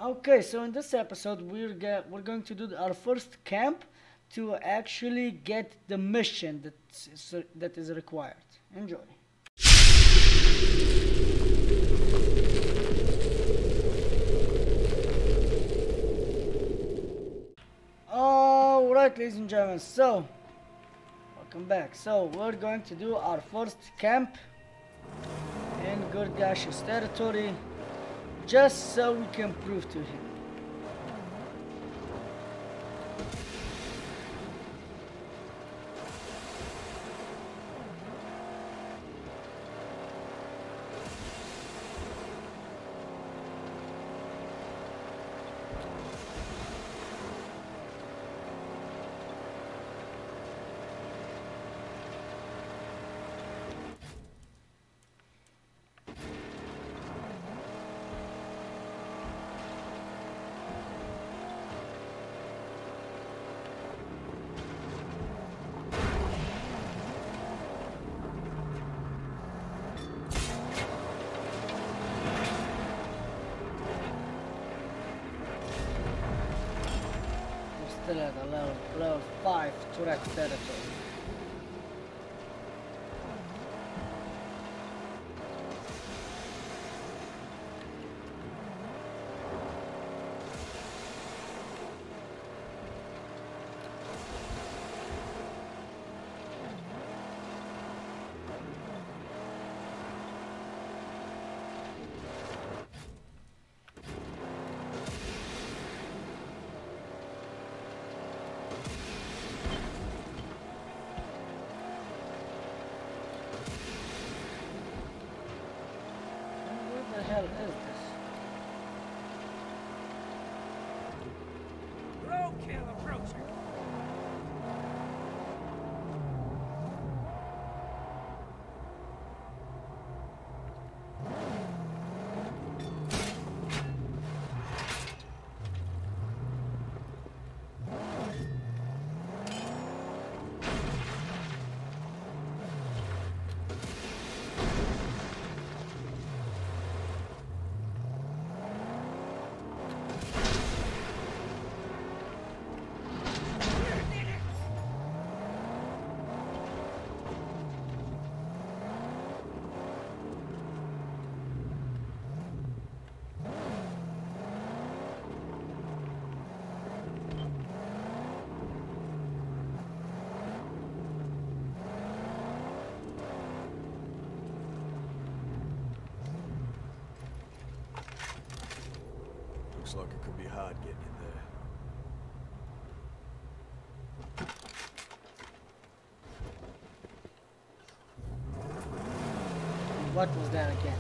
Okay, so in this episode we're going to do our first camp to actually get the mission that is required. Enjoy. Alright, ladies and gentlemen, so welcome back. So we're going to do our first camp in Gutgash's territory, just so we can prove to him. Still at a level 5 Tourette territory. What the hell is this? Roadkill approaching. Looks like it could be hard getting in there. What was that again?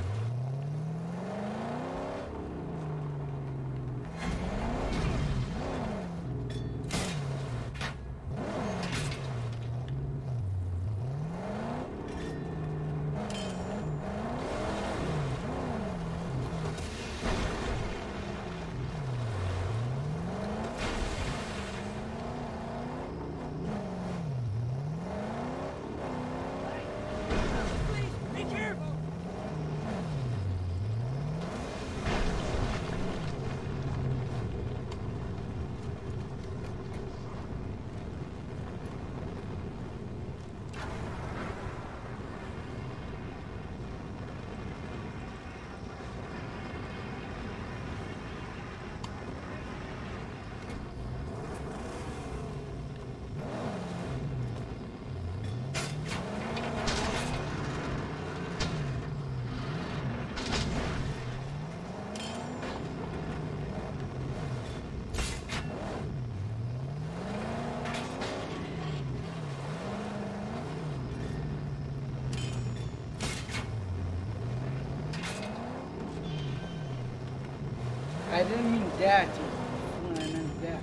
I didn't mean that. No, I meant that.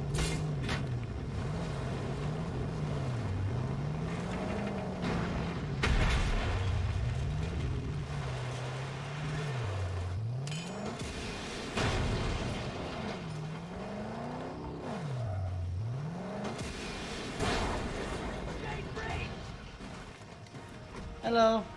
Hello.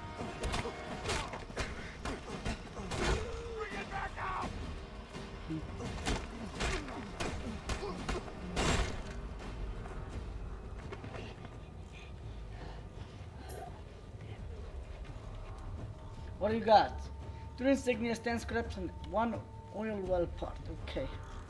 What do you got? 2 insignia, 10 scraps, and 1 oil well part. Okay.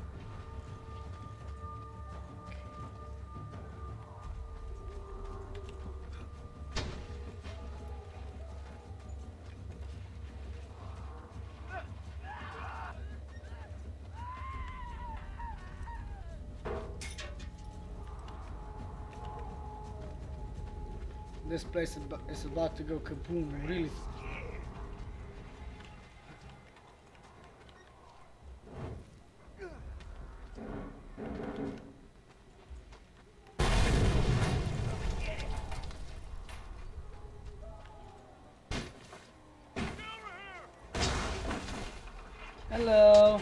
This place is about to go kaboom, really. Hello.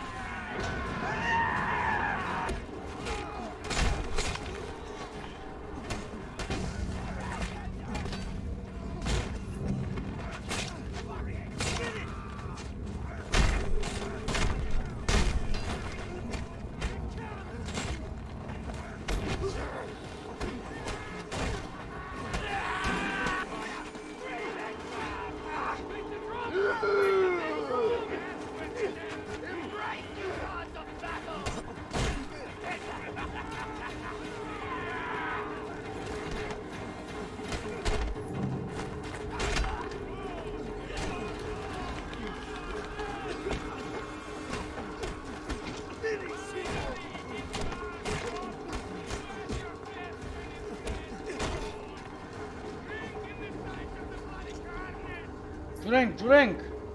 Drink, drink.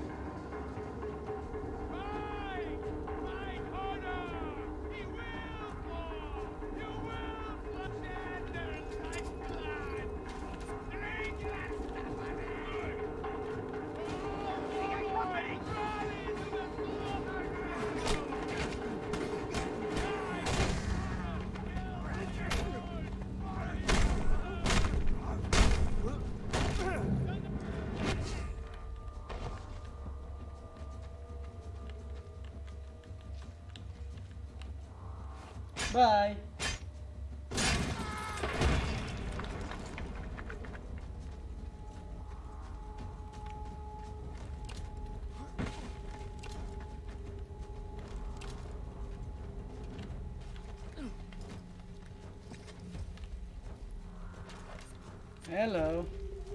Bye. Hello.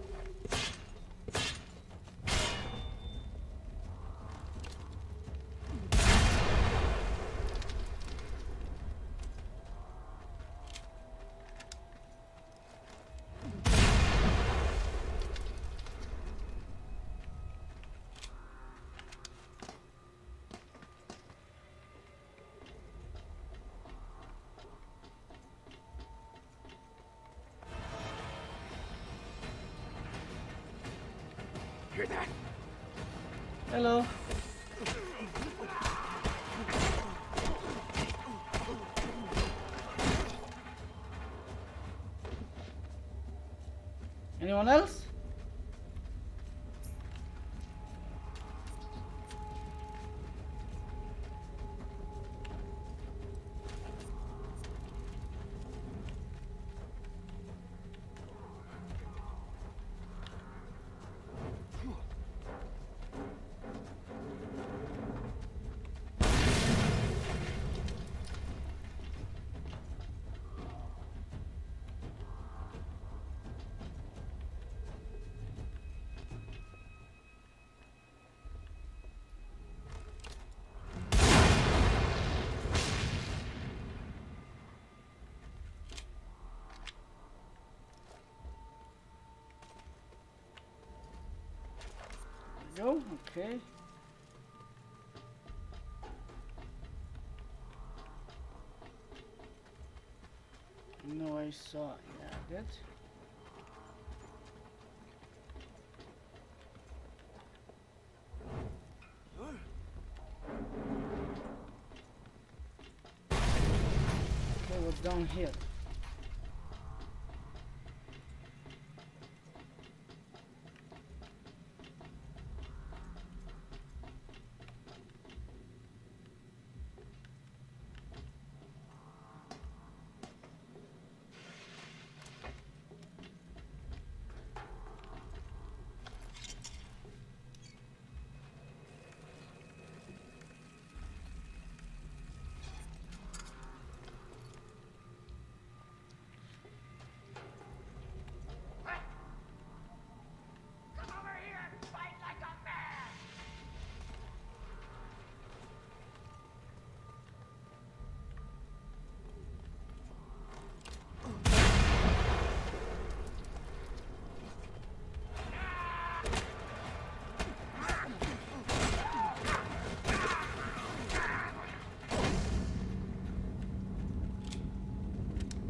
Hear that? Hello. Anyone else? Go, okay. No, I saw that. Okay, what's down here?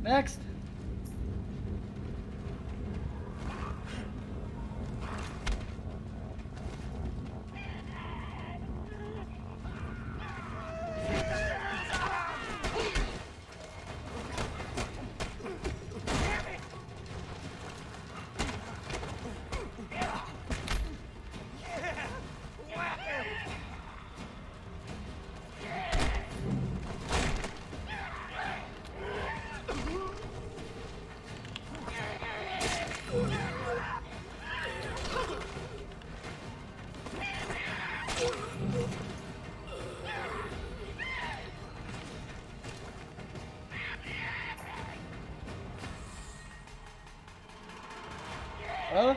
Next. Huh?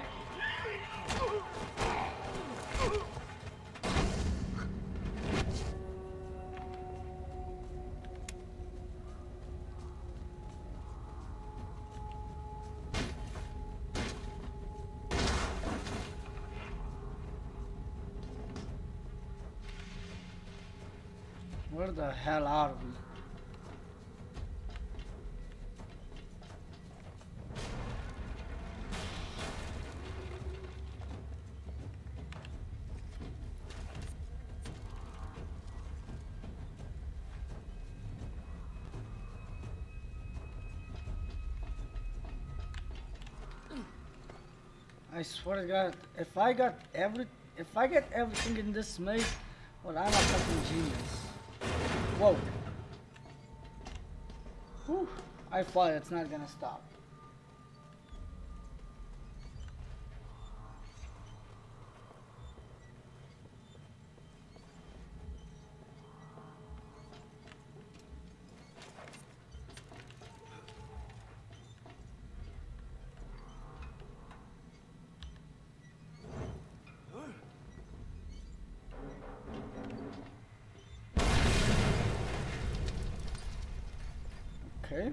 Where the hell are we? I swear to God, if I get everything in this maze, well, I'm a fucking genius. Whoa. Whew. I thought it's not gonna stop. Okay.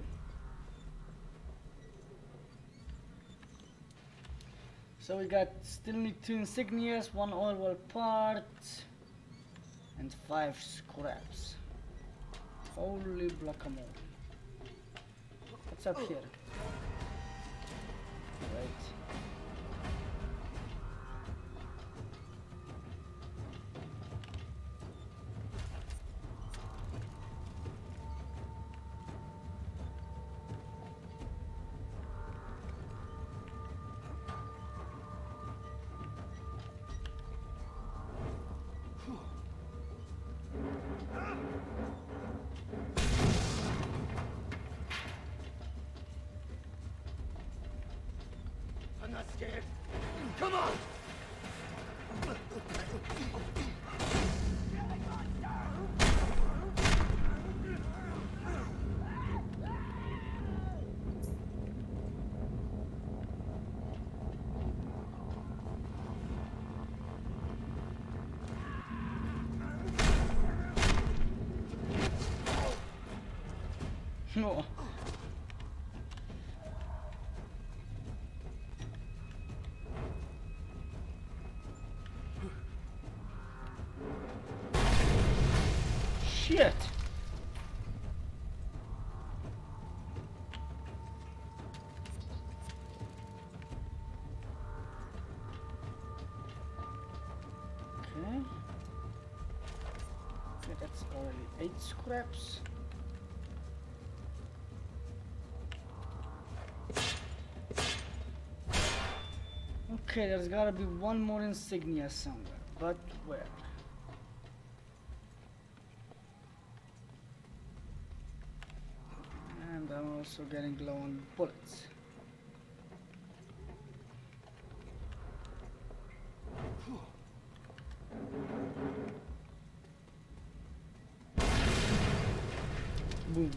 So we got still need 2 insignias, 1 oil well part, and 5 scraps. Holy guacamole. What's up here? Right. I'm not scared. Come on! No. Shit. Okay. Okay, that's already 8 scraps. Okay, there's gotta be 1 more insignia somewhere, but where? And I'm also getting low on bullets. Boom.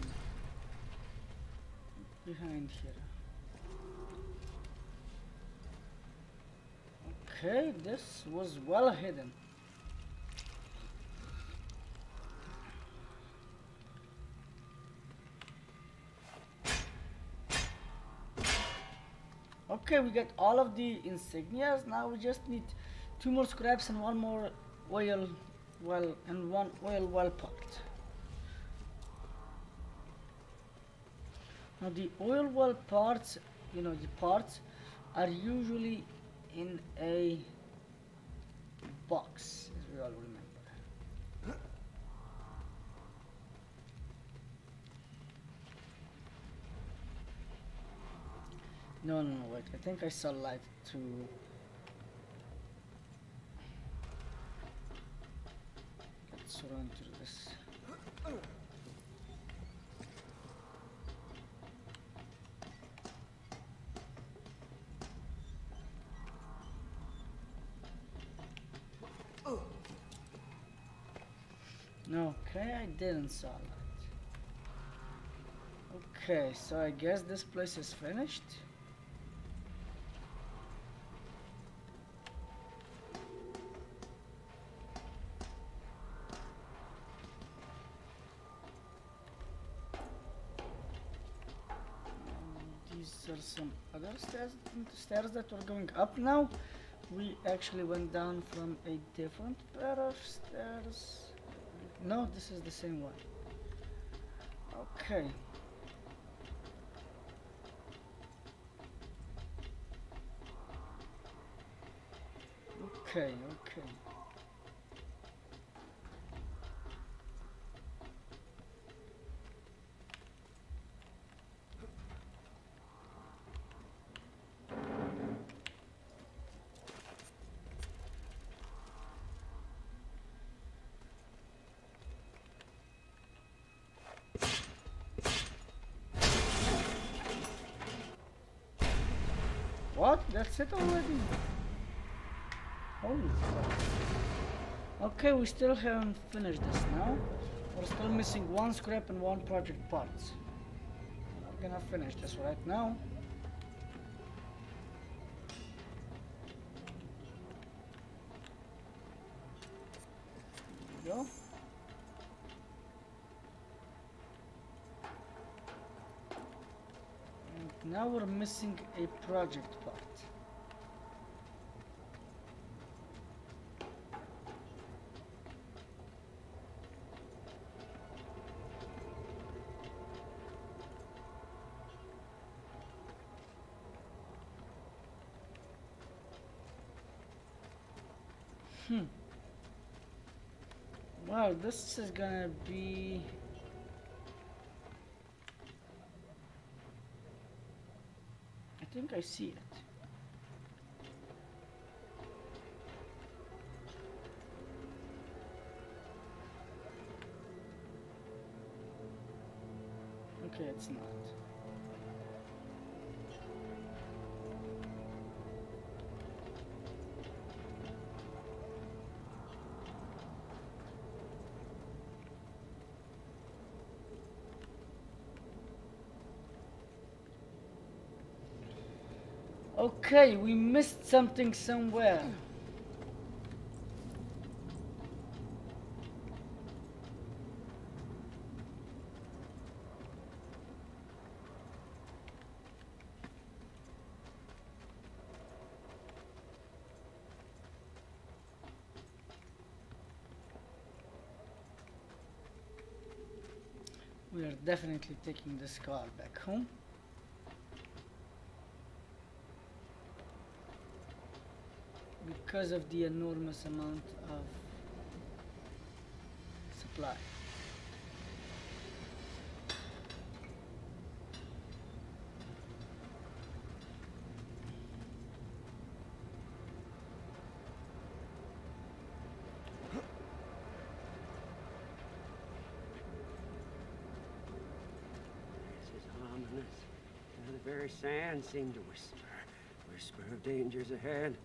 Behind here. Okay, this was well hidden. Okay, we got all of the insignias. Now we just need 2 more scraps and 1 more oil well and 1 oil well part. Now the oil well parts, you know, the parts are usually in a box, as we all remember. No, wait, I think I saw light to... Let's run through this. Okay, I didn't saw that. Okay, so I guess this place is finished. These are some other stairs that were going up now. We actually went down from a different pair of stairs. No, this is the same one. Okay. Okay. What? That's it already? Holy fuck. Okay, we still haven't finished this now. We're still missing one scrap and one project parts. We're gonna finish this right now. There we go. Now we're missing a project part. Well, this is gonna be... I think I see it. Okay, it's not. Okay, we missed something somewhere. We are definitely taking this car back home. Because of the enormous amount of supply. This is ominous. The very sand seemed to whisper of dangers ahead.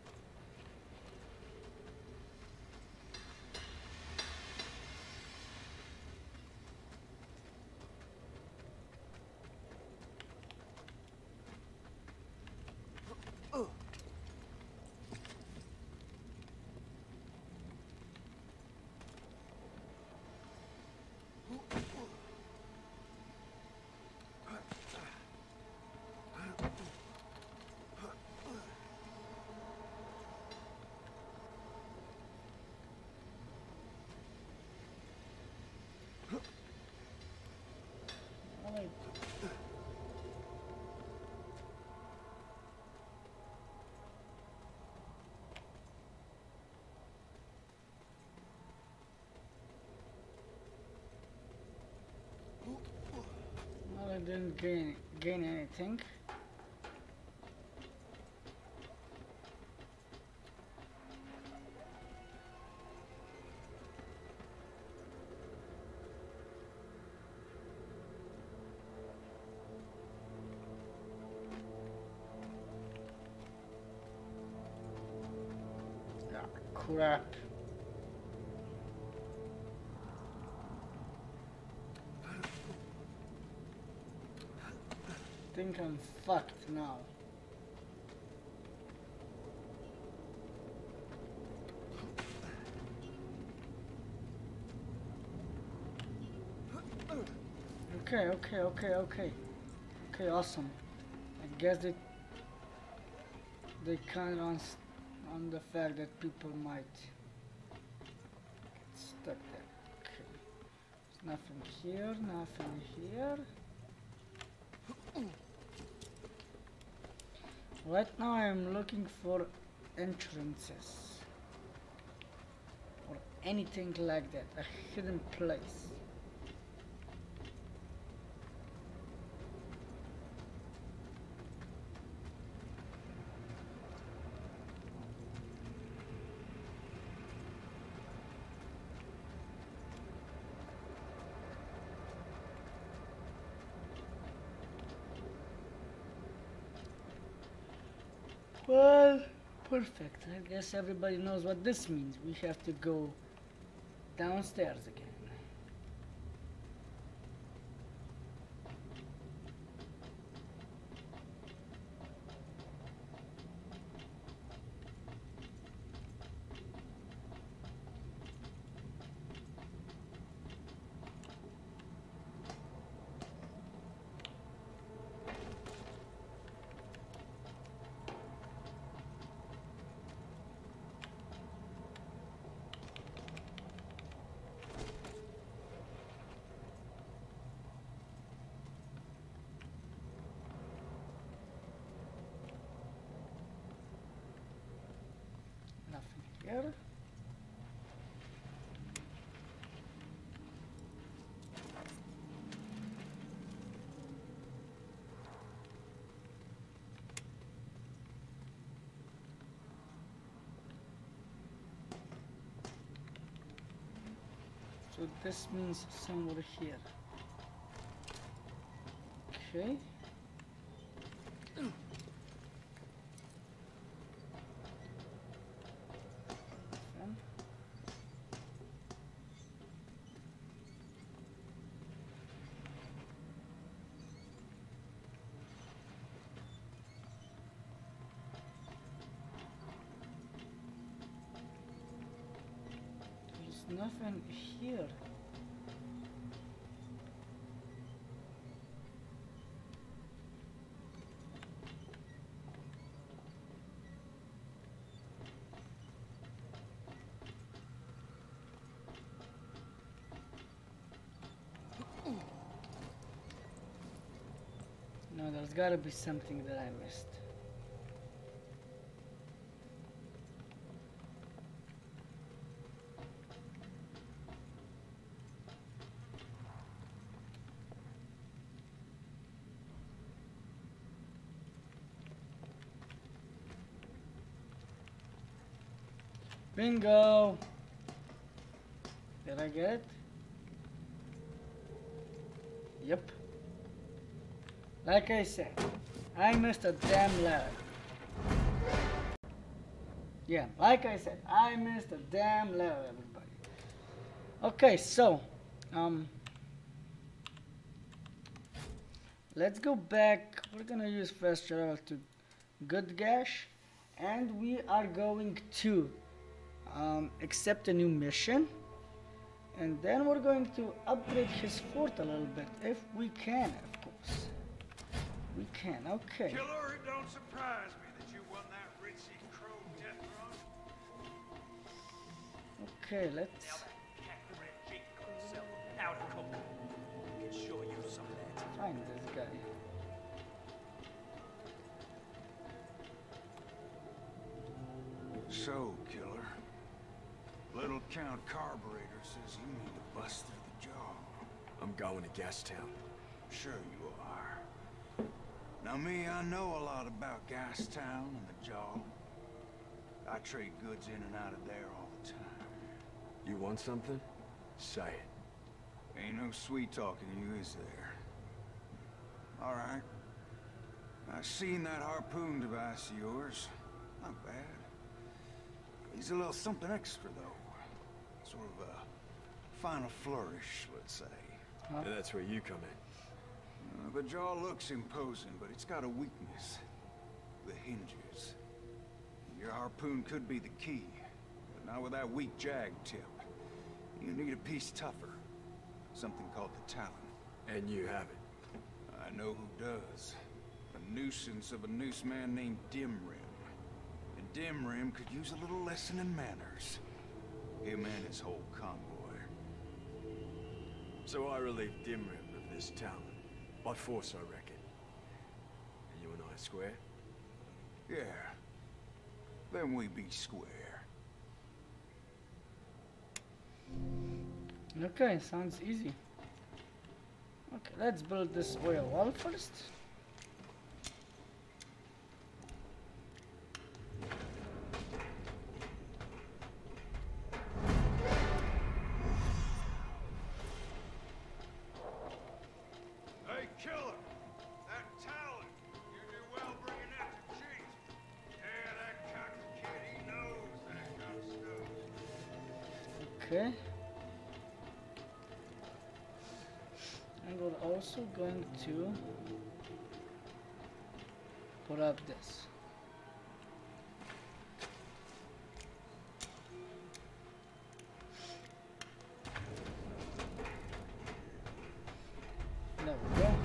didn't gain anything. Ah, crap. I think I'm fucked now. Okay, awesome. I guess they count on the fact that people might get stuck there. Okay. There's nothing here, nothing here. Right now I'm looking for entrances or anything like that, a hidden place. Well, perfect. I guess everybody knows what this means. We have to go downstairs again. Here. So this means somewhere here. Okay. Nothing here. No, there's gotta be something that I missed. Bingo! Did I get it? Yep. Like I said, I missed a damn ladder. Yeah, like I said, I missed a damn ladder, everybody. Okay, so, let's go back. We're gonna use fast travel to Gutgash, and we are going to accept a new mission, and then we're going to upgrade his fort a little bit if we can, of course. We can. Okay. Killer, it don't surprise me that you won that Ritzy Crow death run. Okay, let's Now that cat-red Jake got himself a powder coat. I can show you some of that. find this guy. So, Killer, Little Count Carburetor says you need to bust through the jaw. I'm going to Gastown. Sure you are. Now me, I know a lot about Gastown and the Jaw. I trade goods in and out of there all the time. You want something? Say it. Ain't no sweet talking you, is there? All right. I seen that harpoon device of yours. Not bad. Needs a little something extra, though. Sort of a final flourish, let's say. And that's where you come in. The jaw looks imposing, but it's got a weakness. The hinges. Your harpoon could be the key, but not with that weak jag tip. You need a piece tougher. Something called the talon. And you have it. I know who does. A nuisance of a noose man named Dimrim. And Dimrim could use a little lesson in manners. Him and his whole convoy. So I relieved Dimrim of this talon. By force, I reckon. And you and I square? Yeah. Then we be square. Okay, sounds easy. Okay, let's build this oil wall first. Hey, killer! That talon! You do well bringing that to Chief. Yeah, that cocky kid, he knows that kind of stuff. Okay. And we're also going to put up this. There we go.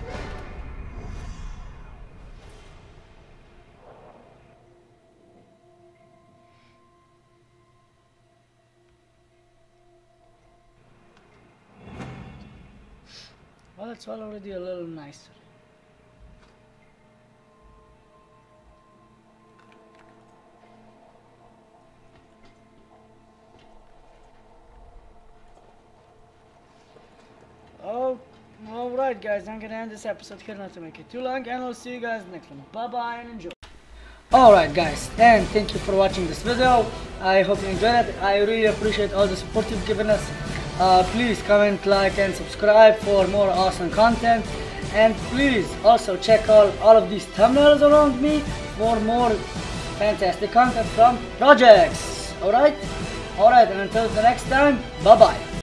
Well, it's already a little nicer. Oh, alright guys, I'm gonna end this episode here not to make it too long, and we'll see you guys next one. Bye bye and enjoy. Alright guys, and thank you for watching this video. I hope you enjoyed it. I really appreciate all the support you've given us. Please comment, like and subscribe for more awesome content, and please also check out all of these thumbnails around me for more fantastic content from projects. Alright, and until the next time, bye bye.